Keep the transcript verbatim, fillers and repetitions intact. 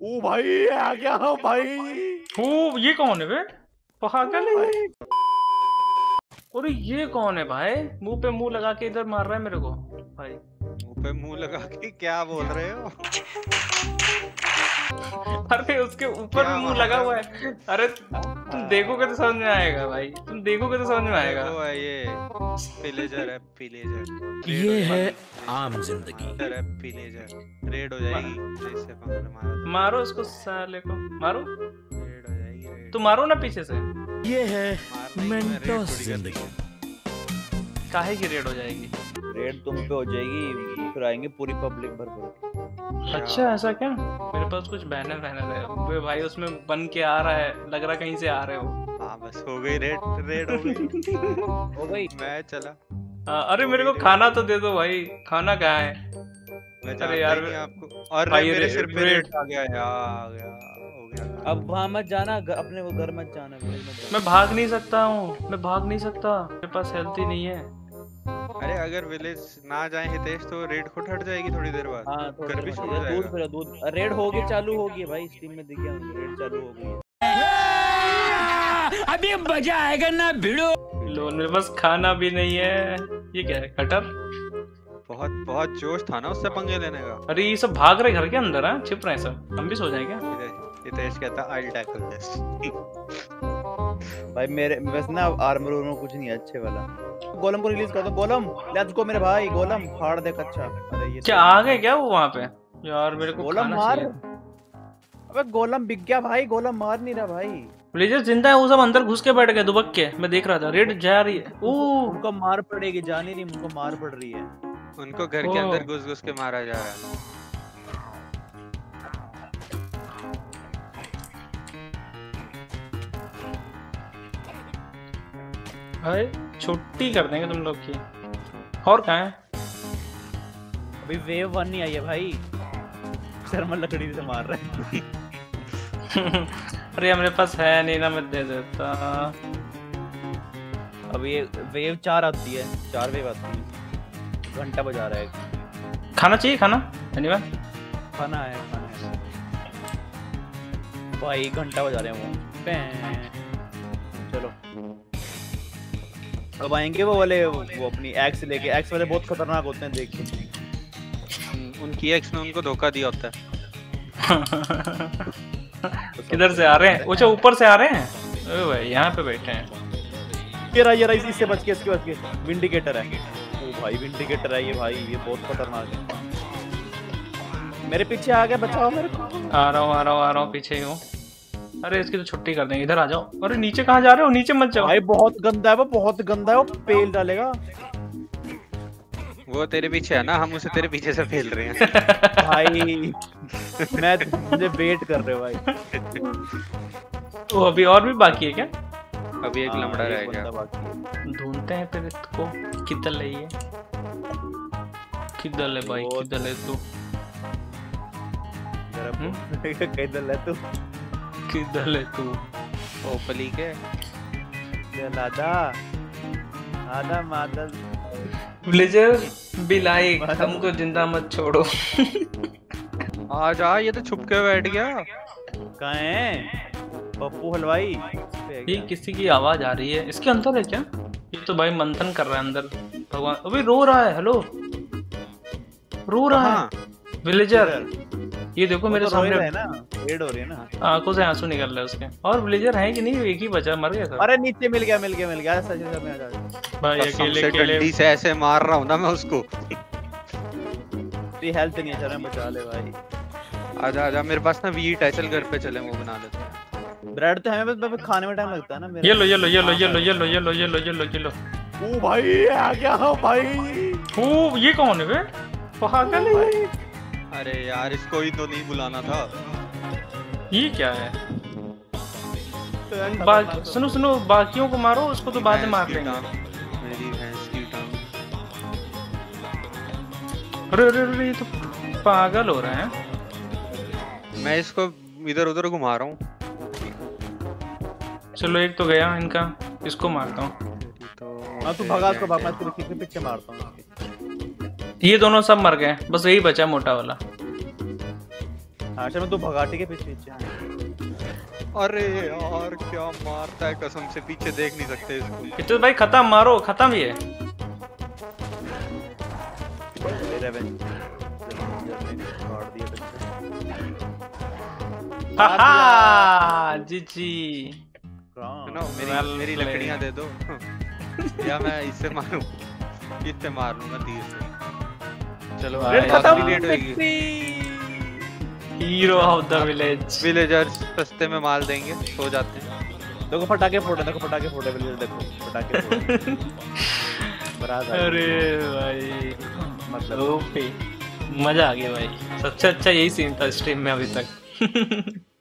ओ भाई आ गया हूँ भाई। ओ ये कौन है बे? पागल है। अरे ये कौन है भाई? मुंह पे मुंह लगा के इधर मार रहा है मेरे को भाई। मुंह पे मुंह लगा के क्या बोल रहे हो? अरे उसके ऊपर भी मुंह लगा हुआ है। अरे तुम देखोगे तो समझ में आएगा भाई, तुम देखोगे तो समझ में आएगा। वो है ये पिलेजर है, पिलेजर। ये है आम जिंदगी। है पिलेजर। रेड हो जाएगी इससे पंगा मारो। मारो इसको साले को, मारो। रेड हो जाएगी रेड। तुम मारो ना पीछे से। ये है मेंटोस जिंदगी। काहे की रेड हो जाएगी? रेड तुम पे हो जाएगी, फिर आएंगे पूरी पब्लिक भर भर। अच्छा ऐसा क्या? मेरे पास कुछ बैनर बैनर है भाई, उसमें बन के आ रहा है, लग रहा कहीं से आ रहे हो। हाँ बस हो गई रेड, रेड हो गई। हो गई। मैं चला। आ, अरे मेरे को खाना तो दे दो भाई, खाना कहाँ है? मैं अरे यार नहीं आपको। और भाई मेरे रे, सिर पे रेड रेड आ गया यार, आ गया हो गया। अब वहाँ मत जाना, ग- अपने वो घर मत जाना, घर मत जाना। मैं भाग नहीं सकता हूँ, मैं भाग नहीं सकता, मेरे पास हेल्थ ही नहीं है। अरे अगर विलेज ना जाए हितेश तो रेड खुद हट जाएगी थोड़ी देर बाद। हाँ थोड़ा घर भी देर शुरू बाद हो दूध जाएगा। फिर दूध रेड हो गई, चालू हो गई भाई, स्टीम में दिख गया मुझे रेड चालू हो गई है। अभी मजा आएगा ना भिड़ो। लो मेरे पास खाना भी नहीं है। ये क्या है? कटर? बहुत बहुत जोश था ना उससे पंगे लेने का। अरे ये सब भाग रहे घर के अंदर है, छिप रहे हैं सब। हम भी सो जाए क्या? हितेश कहता आई टैकल दिस। भाई मेरे वैसे ना आर्मर उर्मर कुछ नहीं है अच्छे वाला। गोलम को रिलीज कर दो। गोलम लेट्स गो मेरे भाई, गोलम फाड़ दे कच्चा। अरे ये क्या आ गए क्या वो वहाँ पे? यार मेरे को गोलम खाना मार। चाहिए। अबे गोलम बिक गया भाई, गोलम मार नहीं रहा भाई। विलेजर जिंदा है, वो सब अंदर घुस के बैठ गए दुबक के। मैं देख रहा था रेड जा रही है। ओ उनको मार पड़ेगी, जानी नहीं, उनको मार पड़ रही है। उनको घर के अंदर घुस घुस के मारा जा रहा है। भाई छुट्टी कर देंगे तुम लोग की। और कहाँ है? अभी वेव वन नहीं आई है भाई, शर्मा लकड़ी से मार रहे हैं। अरे मेरे पास है नहीं ना, मैं दे देता। अब ये वेव चार आती है, चार वेव आती है। घंटा बजा रहा है। खाना चाहिए? खाना धन्यवाद। खाना है, खाना है भाई, घंटा बजा रहे हैं वो। पैं। चलो अब आएंगे वो वाले, वो अपनी एक्स लेके। एक्स वाले बहुत खतरनाक होते हैं, देख के। उनकी एक्स ने उनको धोखा दिया होता है। किधर से आ रहे हैं? अच्छा ऊपर से आ रहे हैं। ओ भाई यहाँ पे बैठे हैं। ये रहा, ये रहा, इससे बच के, इसके बच के। विंडिकेटर है। ओ भाई विंडिकेटर है ये भाई, ये बहुत खतरनाक है। मेरे पीछे आ गया, बचाओ मेरे को। आ रहा हूँ आ रहा हूँ आ रहा हूँ, पीछे ही हूँ। अरे इसकी तो छुट्टी कर देंगे, इधर आ जाओ। अरे नीचे कहाँ जा रहे हो? नीचे मत जाओ भाई, बहुत गंदा है वो, बहुत गंदा है वो, पेल डालेगा। वो तेरे पीछे है ना, हम उसे तेरे पीछे से फेल रहे हैं। भाई मैं मुझे वेट कर रहे हो भाई। तो अभी और भी बाकी है क्या? अभी एक लमड़ा रह गया। ढूंढते हैं फिर इसको। किधर है ये? किधर है भाई, किधर है तू? किधर है तू? किधर है तू? ओपली के लादा आधा मादल। विलेजर बिलाई हमको जिंदा मत छोड़ो। आ जा, ये तो छुप के बैठ गया। कहाँ है पप्पू हलवाई? ये किसी की आवाज आ रही है, इसके अंदर है क्या? ये तो भाई मंथन कर रहा है अंदर। भगवान अभी रो रहा है। हेलो रो रहा है विलेजर। ये देखो मेरे सामने है ना, रेड हो रही है ना, आंखों से आंसू निकल रहे हैं उसके। और विलेजर है कि नहीं? एक ही बचा, मर गया था। अरे नीचे मिल गया, मिल गया, मिल गया। सच में आ जा भाई अकेले से अकेले डंडी से ऐसे मार रहा हूँ ना मैं उसको। तेरी हेल्थ नहीं है, चल बचा ले भाई। आजा आजा, मेरे पास ना वीट है, चल घर पे चले, वो बना लेते हैं। ब्रेड तो हमें बस खाने में टाइम लगता है ना मेरा। ये लो ये लो ये लो ये लो ये लो ये लो ये लो ये लो ये लो। ओ भाई आ गया हूँ भाई। ओ ये कौन है बे? पागल है भाई। अरे यार इसको ही तो नहीं बुलाना था। ये क्या है? बाकी सुनो सुनो, बाकियों को मारो, उसको तो बाद में मार लेंगे। मेरी भैंस की टांग। अरे अरे अरे ये तो पागल हो रहे हैं। मैं इसको इधर उधर घुमा रहा हूँ। चलो एक तो गया इनका, इसको मारता हूँ। हाँ तू भगा इसको, भाग, मैं इसके पीछे पीछे मारता हूँ। ये दोनों सब मर गए, बस यही बचा मोटा वाला। हाँ शायद तू भगाटी के पीछे पीछे हाँ। अरे यार क्या मारता है कसम से, पीछे देख नहीं सकते इसको। कितने भाई खत्म, मारो खत्म ये। हाहा जी जी। सुनो मेरी मेरी लकड़ियां दे दो या मैं इससे मारूं, इससे मार लूंगा तीर से। चलो खत्म। Hero of the village. Villagers सस्ते में माल देंगे, सो जाते हैं। देखो पटाखे फोड़े, देखो पटाखे फोड़े विलेजर, देखो पटाखे फोड़े। अरे भाई मतलब ओपी, मजा आ गया भाई। सबसे अच्छा यही सीन था स्ट्रीम में अभी तक।